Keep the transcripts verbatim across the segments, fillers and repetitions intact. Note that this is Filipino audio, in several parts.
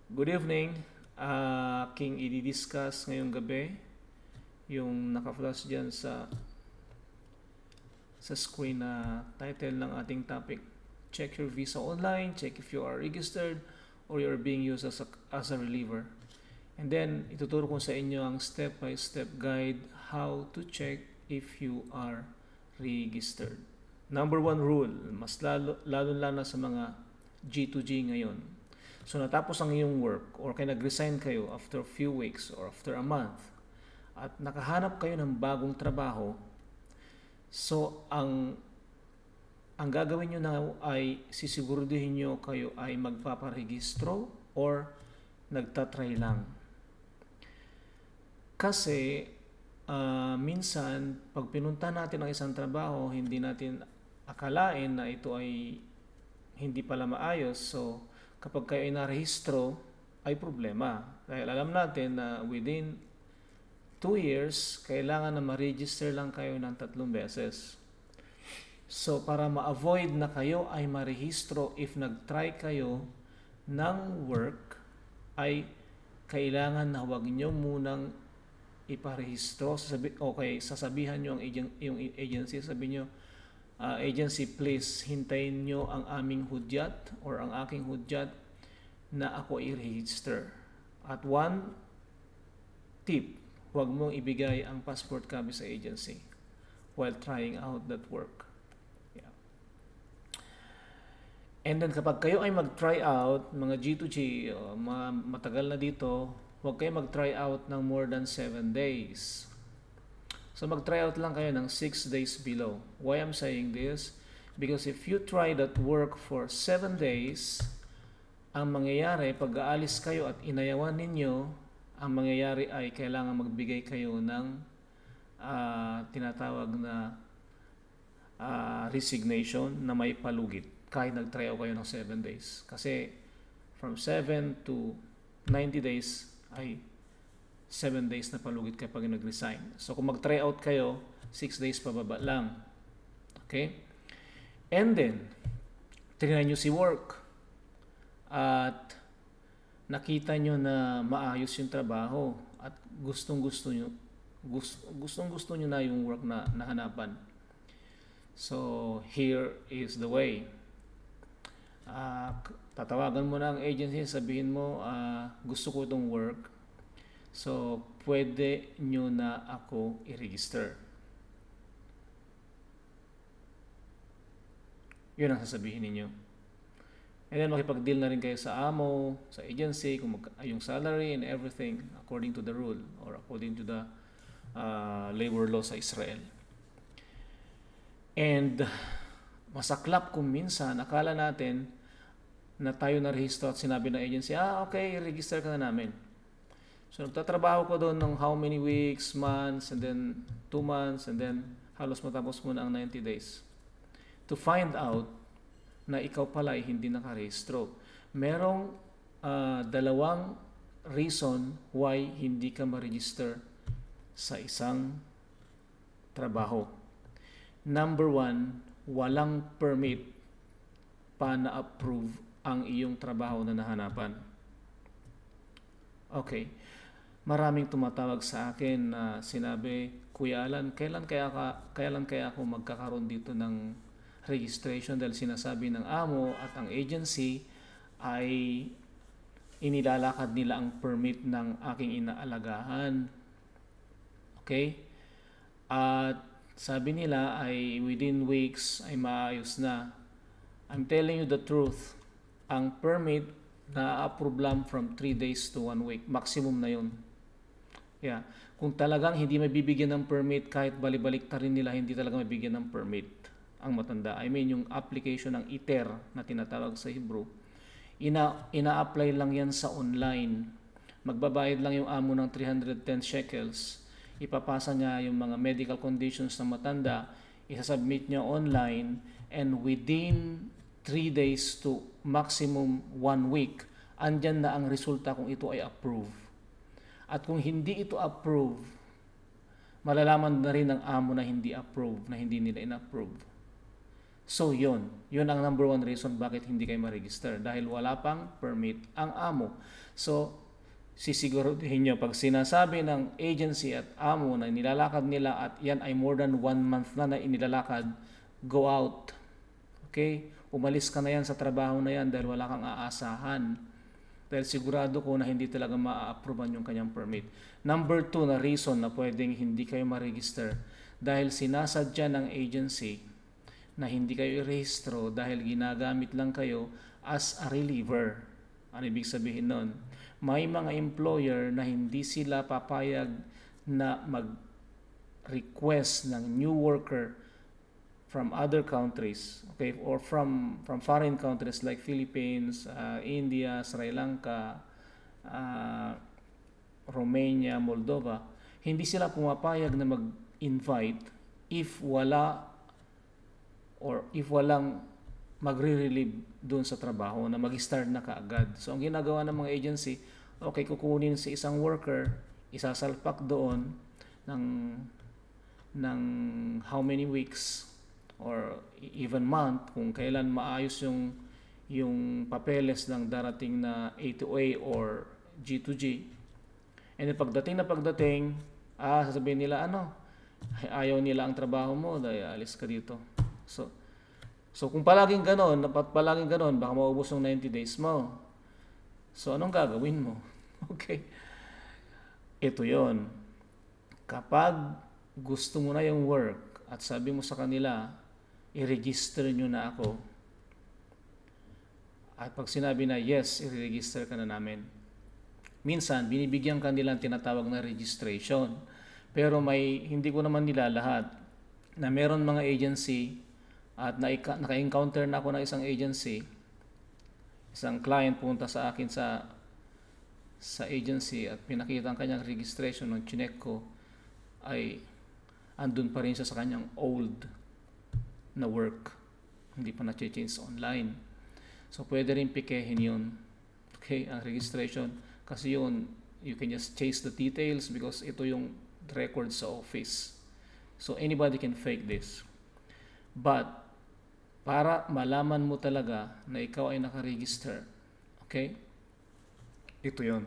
Good evening. Uh, aking i-discuss ngayong gabi yung naka-flash dyan sa sa screen na title ng ating topic. Check your visa online, check if you are registered or you are being used as a, as a reliever. And then ituturo ko sa inyo ang step-by-step guide how to check if you are registered. Number one rule, mas lalo, lalo lalo sa mga G to G ngayon. So natapos ang iyong work or kaya nag-resign kayo after a few weeks or after a month at nakahanap kayo ng bagong trabaho, so ang ang gagawin nyo na ay sisiguraduhin nyo kayo ay magpaparehistro or nagtatry lang. Kasi uh, minsan pag pinunta natin ang isang trabaho, hindi natin akalain na ito ay hindi pala maayos. So kapag kayo ay narehistro, ay problema. Dahil alam natin na within two years, kailangan na ma-register lang kayo ng tatlong beses. So, para ma-avoid na kayo ay marehistro if nag-try kayo ng work, ay kailangan na huwag nyo munang iparehistro. Sasabi, okay, sasabihan nyo ang agent, yung agency, sabihin nyo, Uh, agency, please hintayin nyo ang aming hudyat or ang aking hudyat na ako i-register. At one tip, huwag mong ibigay ang passport copy sa agency while trying out that work. Yeah. And then kapag kayo ay mag-try out, mga G to G, uh, matagal na dito, huwag kayo mag-try out ng more than seven days. So mag-try out lang kayo ng six days below. Why I'm saying this? Because if you try that work for seven days, ang mangyayari, pag aalis kayo at inayawan ninyo, ang mangyayari ay kailangan magbigay kayo ng uh, tinatawag na uh, resignation na may palugit kahit nag-try out kayo ng seven days. Kasi from seven to ninety days ay seven days na palugit kapag nag-resign. So kung mag-try out kayo, six days pababa lang. Okay? And then, tingnan nyo si work. At nakita nyo na maayos yung trabaho at gustong-gusto nyo, gust, gustong-gusto nyo na yung work na nahanapan. So, here is the way. Uh, tatawagan mo na ang agency, sabihin mo, uh, gusto ko itong work. So, pwede nyo na ako i-register. Yun ang sasabihin ninyo. And then, makipag-deal na rin kayo sa amo, sa agency, kung mag- yung salary and everything according to the rule or according to the uh, labor law sa Israel. And, masaklap kung minsan, akala natin na tayo na-register at sinabi ng agency, ah, okay, i-register ka na namin. So, nagtatrabaho ko doon ng how many weeks, months, and then two months, and then halos matapos mo na ang ninety days. To find out na ikaw pala ay hindi nakarehistro. Merong uh, dalawang reason why hindi ka ma-register sa isang trabaho. Number one, walang permit pa na-approve ang iyong trabaho na nahanapan. Okay. Maraming tumatawag sa akin na sinabi, Kuya Alan, kailan kaya, ka, kailan kaya ako magkakaroon dito ng registration dahil sinasabi ng amo at ang agency ay inilalakad nila ang permit ng aking inaalagahan. Okay? At sabi nila ay within weeks ay maayos na. I'm telling you the truth. Ang permit na-approve lang from three days to one week. Maximum na yun. Yeah. Kung talagang hindi mabibigyan ng permit, kahit balibalik ta rin nila, hindi talaga mabibigyan ng permit ang matanda. I mean, yung application ng I T E R na tinatawag sa Hebrew, ina, ina-apply lang yan sa online. Magbabayad lang yung amo ng three hundred ten shekels. Ipapasa niya yung mga medical conditions ng matanda, isasubmit niya online, and within three days to maximum one week, andyan na ang resulta kung ito ay approve. At kung hindi ito approve, malalaman na rin ng amo na hindi approve, na hindi nila in-approve. So yun, yun ang number one reason bakit hindi kayo ma-register, dahil wala pang permit ang amo. So sisiguraduhin nyo pag sinasabi ng agency at amo na nilalakad nila at yan ay more than one month na na inilalakad, go out. Okay? Umalis ka na yan sa trabaho na yan dahil wala kang aasahan. Dahil sigurado ko na hindi talaga ma-approvean yung kanyang permit. Number two na reason na pwedeng hindi kayo ma-register, dahil sinasadya ng agency na hindi kayo i-rehistro dahil ginagamit lang kayo as a reliever. Ano ibig sabihin nun? May mga employer na hindi sila papayag na mag-request ng new worker from other countries, okay, or from from foreign countries like Philippines, uh, India, Sri Lanka, uh, Romania, Moldova. Hindi sila pumapayag na mag-invite if wala or if walang magre-relieve doon sa trabaho na mag-start na kaagad. So ang ginagawa ng mga agency, okay, kukunin si isang worker, isasalpak doon ng ng how many weeks or even month kung kailan maayos yung yung papeles ng darating na A to A or G to G. And then pagdating na pagdating, ah, sasabihin nila ano, ayaw nila ang trabaho mo, dahil alis ka dito. So So kung palaging ganon, dapat palaging ganon, baka maubos ng ninety days mo. So anong gagawin mo? Okay. Ito yon. Kapag gusto mo na yung work at sabi mo sa kanila, i-register nyo na ako. At pag sinabi na yes, i-register ka na namin. Minsan, binibigyan ka nilang tinatawag na registration. Pero may, hindi ko naman nila lahat, na meron mga agency at naka-encounter na ako ng isang agency, isang client punta sa akin sa sa agency at pinakita ang kanyang registration ng chinek ko, ay andun pa rin siya sa kanyang old na work. Hindi pa na-change online. So pwede rin pikehin yun. Okay, ang registration. Kasi yun, you can just chase the details because ito yung record sa office. So anybody can fake this. But para malaman mo talaga na ikaw ay nakaregister. Okay? Ito yon.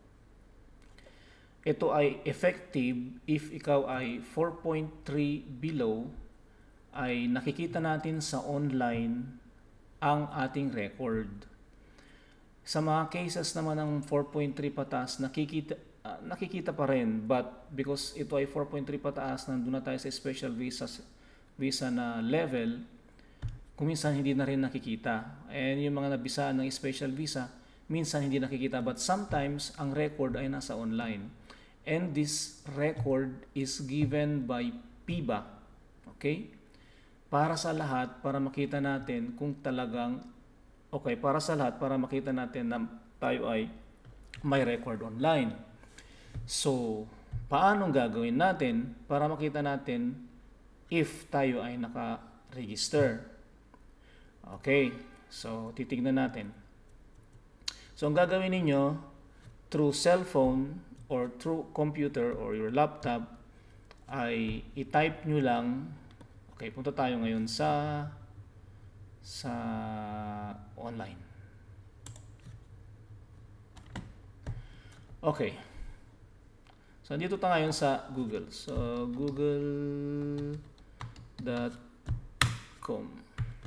Ito ay effective if ikaw ay four point three below, ay nakikita natin sa online ang ating record. Sa mga cases naman ng four point three pataas, nakikita, uh, nakikita pa rin. But because ito ay four point three pataas, nandun na tayo sa special visa, visa na level, kung minsan hindi na rin nakikita. And yung mga nabisaan ng special visa, minsan hindi nakikita. But sometimes, ang record ay nasa online. And this record is given by P I B A. Okay? Para sa lahat, para makita natin kung talagang, okay, para sa lahat, para makita natin na tayo ay may record online. So, paano gagawin natin para makita natin if tayo ay naka-register? Okay, so titignan natin. So ang gagawin ninyo, through cellphone or through computer or your laptop, ay i-type nyo lang. Okay, punta tayo ngayon sa sa online. Okay. So dito tayo ngayon sa Google. So google dot com.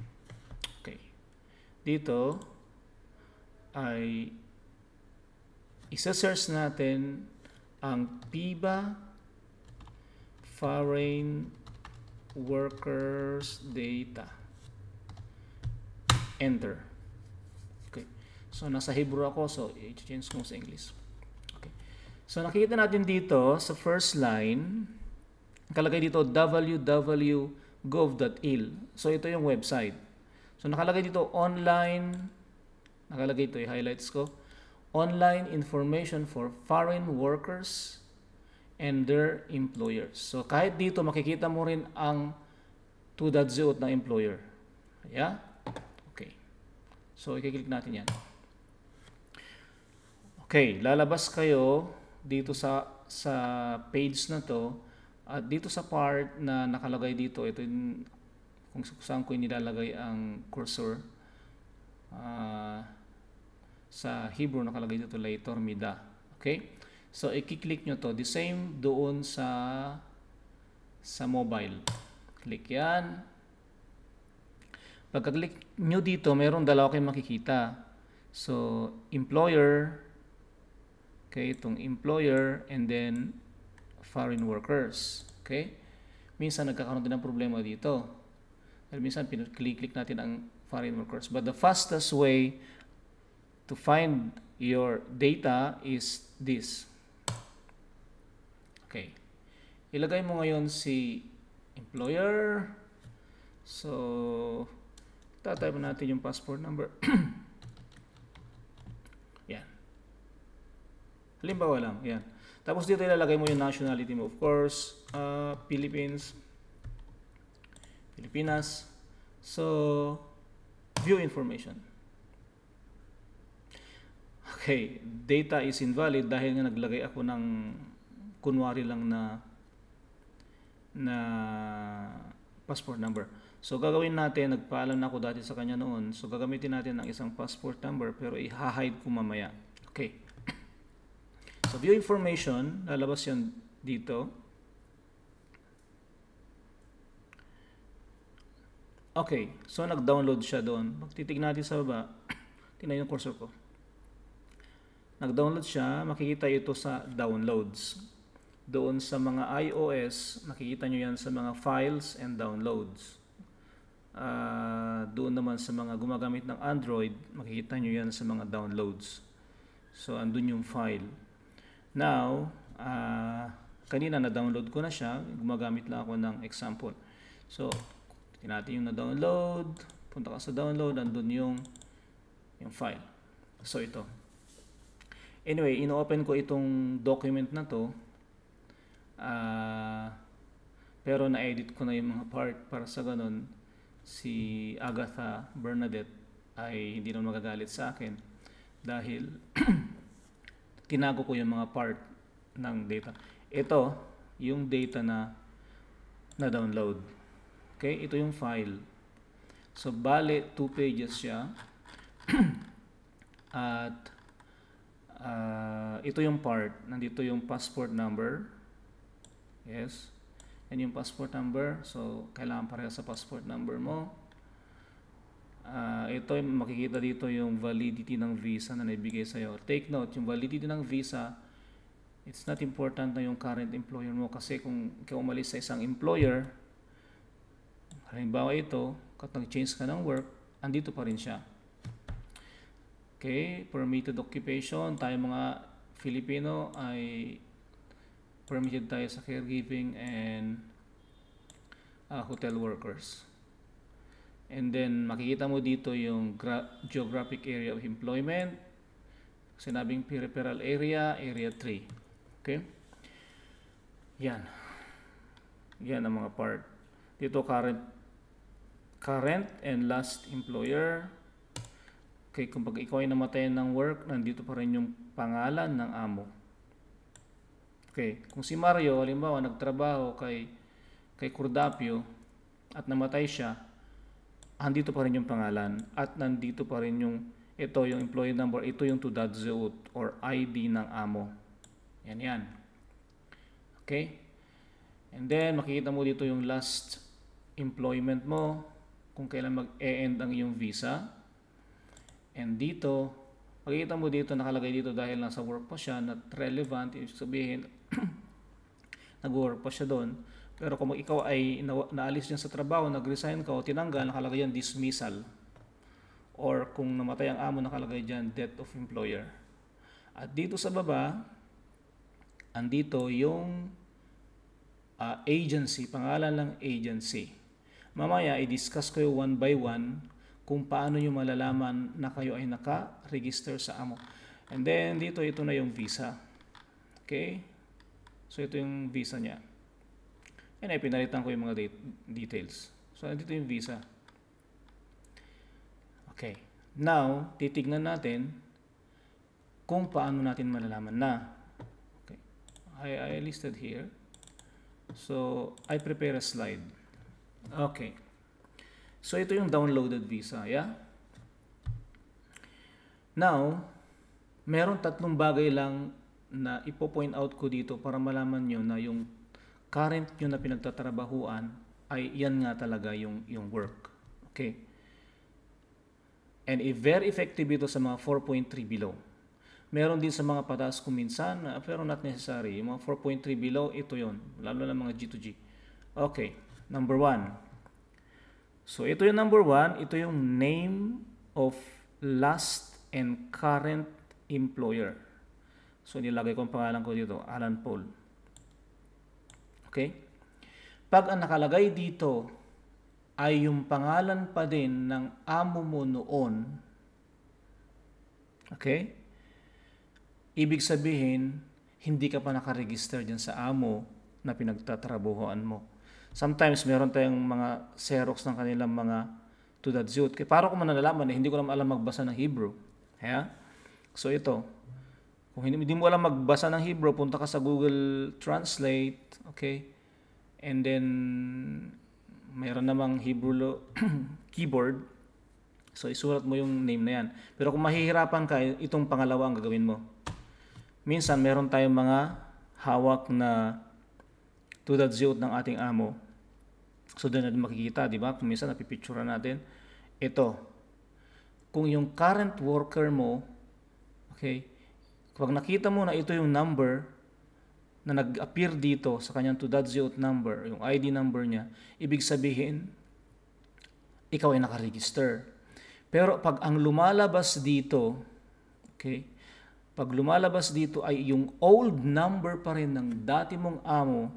Dito ay isa-search natin ang P I B A Foreign Workers Data. Enter. Okay. So nasa Hebrew ako, so i-change ko sa English. Okay. So nakikita natin dito sa first line, nakalagay dito w w w dot gov dot il. So ito yung website. So nakalagay dito online, nakalagay ito, i-highlights ko, online information for foreign workers and their employers. So kahit dito makikita mo rin ang two point oh ng employer. Yeah? Okay. So i-click natin yan. Okay, lalabas kayo dito sa sa page na to at dito sa part na nakalagay dito, ito yung kung saan ko nilalagay ang cursor. Uh, sa Hebrew nakalagay dito later mida. Okay? So i-click nyo to. The same doon sa sa mobile. Click yan. Pagka-click nyo dito, meron dalawa kayong makikita. So employer, okay, itong employer and then foreign workers. Okay? Minsan nagkakaroon din ng problema dito. Dahil minsan pinag-click natin ang foreign workers. But the fastest way to find your data is this. Okay. Ilagay mo ngayon si employer. So, tatype natin yung passport number. Yan. Halimbawa lang. Yan. Tapos dito ilalagay mo yung nationality mo. Of course, uh, Philippines. Pilipinas. So, view information. Okay, data is invalid dahil nga naglagay ako ng kunwari lang na na passport number. So gagawin natin, nagpaalam na ako dati sa kanya noon. So gagamitin natin ng isang passport number pero i-hide ko mamaya. Okay. So view information, lalabas yan dito. Okay, so nag-download siya doon. Magtitignan natin sa baba. Tingnan yung cursor ko. Nag-download siya, makikita ito sa downloads. Doon sa mga iOS, makikita nyo yan sa mga files and downloads. Uh, doon naman sa mga gumagamit ng Android, makikita nyo yan sa mga downloads. So, andun yung file. Now, uh, kanina na-download ko na siya, gumagamit lang ako ng example. So, tingnan natin yung na-download. Punta ka sa download, andun yung, yung file. So, ito. Anyway, ino-open ko itong document na to. Uh, pero na-edit ko na yung mga part para sa ganun si Agatha Bernadette ay hindi naman magagalit sa akin dahil tinago ko yung mga part ng data. Ito, yung data na na-download. Okay, ito yung file. So, bale, two pages siya. At Uh, ito yung part, nandito yung passport number. Yes. Yan yung passport number. So, kailangan pareha sa passport number mo. Uh, ito, makikita dito yung validity ng visa na naibigay sa'yo. Take note, yung validity ng visa, it's not important na yung current employer mo kasi kung ikaw umalis sa isang employer, halimbawa ito, kat nag-change ka ng work, andito pa rin siya. Okay, permitted occupation, tayo mga Filipino ay permitted tayo sa caregiving and uh, hotel workers. And then makikita mo dito yung geographic area of employment, sinabing peripheral area, area three. Okay? Yan. Yan ang mga part. Dito current current and last employer. Okay, kung pag ikaw ay namatayan ng work, nandito pa rin yung pangalan ng amo. Okay, kung si Mario, halimbawa, nagtrabaho kay, kay Cordapio at namatay siya, andito pa rin yung pangalan at nandito pa rin yung, ito yung employee number, ito yung tudadzeut or I D ng amo. Yan yan. Okay? And then, makikita mo dito yung last employment mo, kung kailan mag-e-end ang iyong visa. And dito, makikita mo dito, nakalagay dito dahil nasa work pa siya, not relevant, ibig sabihin, nag-work pa siya doon. Pero kung ikaw ay na naalis niya sa trabaho, nag-resign ka o tinanggal, nakalagay yan dismissal. Or kung namatay ang amo, nakalagay dyan death of employer. At dito sa baba, andito yung uh, agency, pangalan ng agency. Mamaya, i-discuss ko yung one by one kung paano nyo malalaman na kayo ay naka-register sa amo. And then, dito, ito na yung visa. Okay? So, ito yung visa niya. And ay, pinalitan ko yung mga details. So, dito yung visa. Okay. Now, titignan natin kung paano natin malalaman na. Okay. I, I listed here. So, I prepare a slide. Okay. So ito yung downloaded visa, yeah? Now, meron tatlong bagay lang na ipo-point out ko dito para malaman nyo na yung current nyo na pinagtatrabahuan ay yan nga talaga yung, yung work. Okay? And a very effective ito sa mga four point three below. Meron din sa mga pataas kung minsan, pero not necessary. Yung mga four point three below, ito yon, lalo na mga G to G. Okay, number one. So ito yung number one, ito yung name of last and current employer. So nilagay ko ang pangalan ko dito, Alan Paul. Okay? Pag ang nakalagay dito ay yung pangalan pa din ng amo mo noon, okay? Ibig sabihin, hindi ka pa nakaregister dyan sa amo na pinagtatrabuhoan mo. Sometimes meron tayong mga xerox ng kanilang mga tudad ziyot. Kaya para ko man nalalaman, eh, hindi ko naman alam magbasa ng Hebrew. Yeah? So ito, kung hindi, hindi mo alam magbasa ng Hebrew, punta ka sa Google Translate, okay? And then, mayroon namang Hebrew keyboard. So, isulat mo yung name na yan. Pero kung mahihirapan ka, itong pangalawa ang gagawin mo. Minsan, meron tayong mga hawak na tudad ziyot ng ating amo. So, doon natin makikita, di ba? Kung minsan, napipicture natin. Ito. Kung yung current worker mo, okay, kapag nakita mo na ito yung number na nag-appear dito sa kanyang tudad ziyot number, yung I D number niya, ibig sabihin, ikaw ay nakaregister. Pero pag ang lumalabas dito, okay, pag lumalabas dito ay yung old number pa rin ng dati mong amo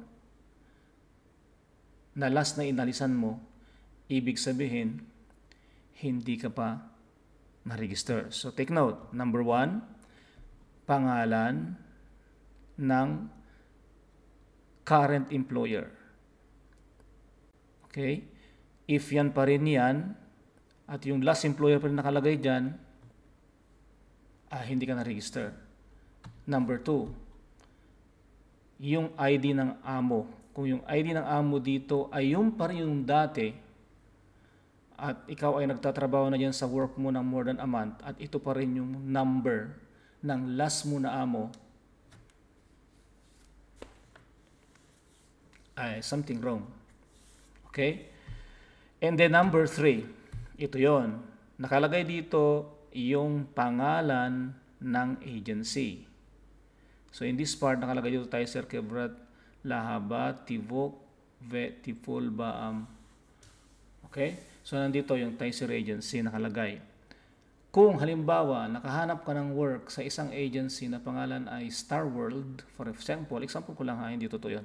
na last na inalisan mo, ibig sabihin, hindi ka pa na-register. So take note, number one, pangalan ng current employer. Okay? If yan pa rin yan, at yung last employer pa rin nakalagay dyan, ah, hindi ka na-register. Number two, yung I D ng amo. Kung yung I D ng amo dito ay yung pa rin yung dati, at ikaw ay nagtatrabaho na dyan sa work mo ng more than a month, at ito pa rin yung number ng last mo na amo, ay something wrong. Okay? And then number three, ito yon. Nakalagay dito yung pangalan ng agency. So in this part, nakalagay dito tayo, Sir Kebrat, Lahaba, Tivok, Ve, Tiful, Baam. Okay? So nandito yung Tyser Agency nakalagay. Kung halimbawa, nakahanap ka ng work sa isang agency na pangalan ay Star World, for example, example ko lang ha, hindi totoo yun.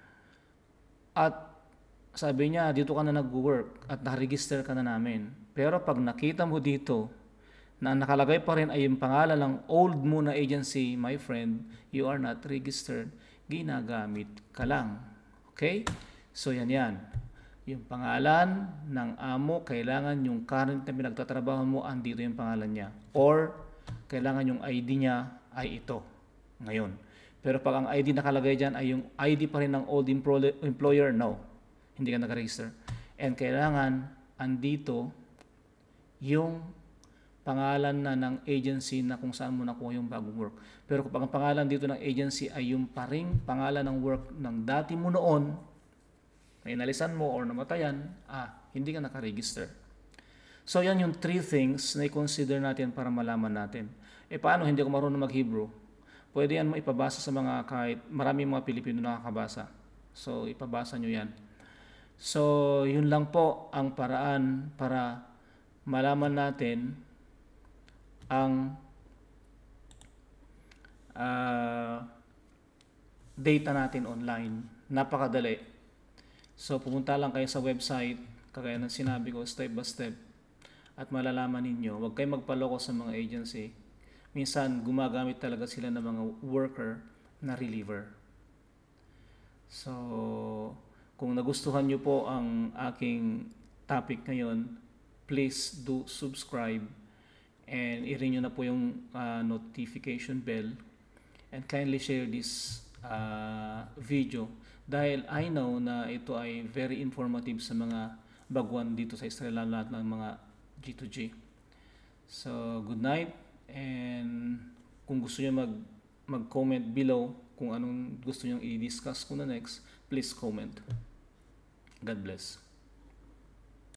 At sabi niya, dito ka na nag-work at nakaregister ka na namin. Pero pag nakita mo dito na nakalagay pa rin ay yung pangalan ng old mo na agency, my friend, you are not registered. Ginagamit ka lang. Okay? So yan yan. Yung pangalan ng amo, kailangan yung current na pinagtatrabaho mo, andito yung pangalan niya. Or, kailangan yung I D niya ay ito. Ngayon. Pero pag ang I D nakalagay dyan ay yung I D pa rin ng old employer, no. Hindi ka nag-register. And kailangan andito yung pangalan na ng agency na kung saan mo nakuha yung bagong work. Pero kapag ang pangalan dito ng agency ay yung paring pangalan ng work ng dati mo noon, na inalisan mo or namatayan, ah, hindi ka naka-register. So yan yung three things na i-consider natin para malaman natin. Eh paano hindi ako marunong mag-Hebrew? Pwede yan mo ipabasa sa mga kahit maraming mga Pilipino nakakabasa. So ipabasa nyo yan. So yun lang po ang paraan para malaman natin ang uh, data natin online. Napakadali. So pumunta lang kayo sa website, kagaya ng sinabi ko, step by step, at malalaman ninyo. Huwag kayong magpaloko sa mga agency. Minsan gumagamit talaga sila ng mga worker na reliever. So kung nagustuhan nyo po ang aking topic ngayon, please do subscribe and i-ring nyo na po yung uh, notification bell and kindly share this uh, video dahil I know na ito ay very informative sa mga baguhan dito sa Israel, lahat ng mga G two G. So, good night, and kung gusto niyo mag mag-comment below kung anong gusto niyo i-discuss ko na next, please comment. God bless.